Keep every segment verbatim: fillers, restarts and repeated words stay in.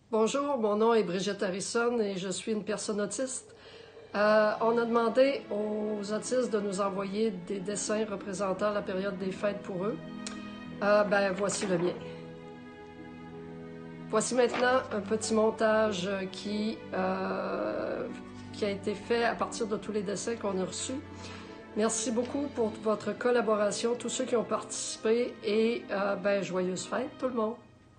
Bonjour, mon nom est Brigitte Harrison et je suis une personne autiste. Euh, on a demandé aux autistes de nous envoyer des dessins représentant la période des fêtes pour eux. Euh, ben, voici le mien. Voici maintenant un petit montage qui, euh, qui a été fait à partir de tous les dessins qu'on a reçus. Merci beaucoup pour votre collaboration, tous ceux qui ont participé et euh, ben, joyeuses fêtes tout le monde!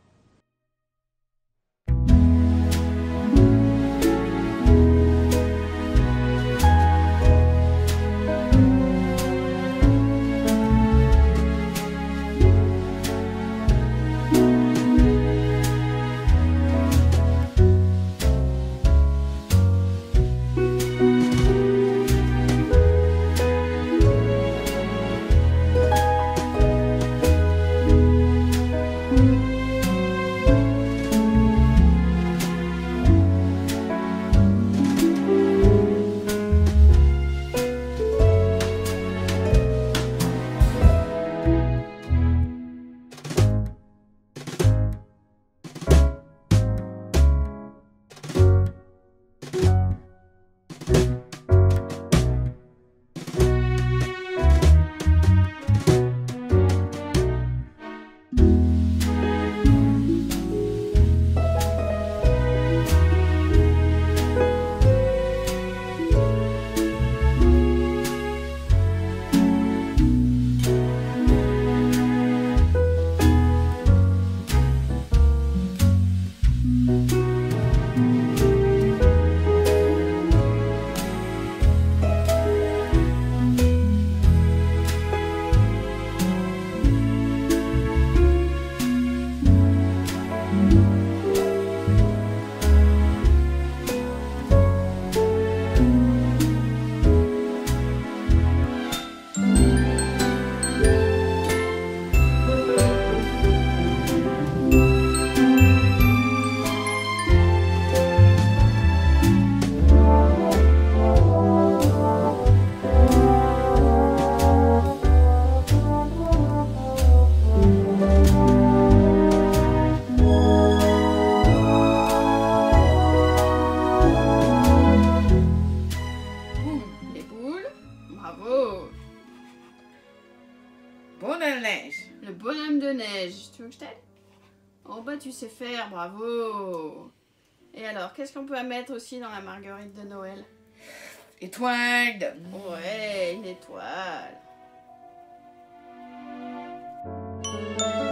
Bravo! Bonhomme de neige. Le bonhomme de neige. Tu veux que je t'aide? Oh bah tu sais faire, bravo! Et alors, qu'est-ce qu'on peut mettre aussi dans la marguerite de Noël? Étoile. Ouais, une étoile.